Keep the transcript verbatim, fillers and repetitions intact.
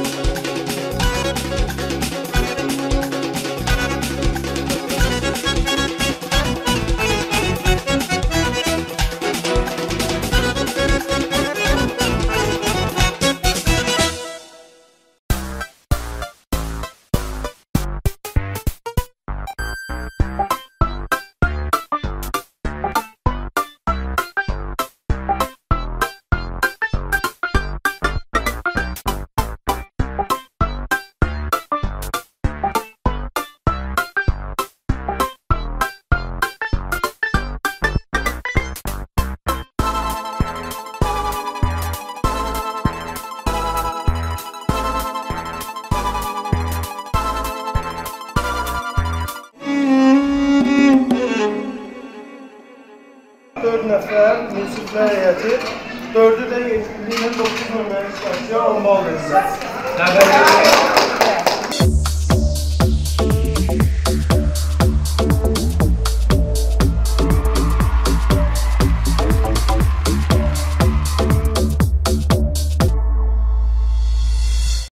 dörd nəfər münsiflər heyəti, dördü də yetkinliyi ilə doqquz nömrəli stasiya on bal verirlər.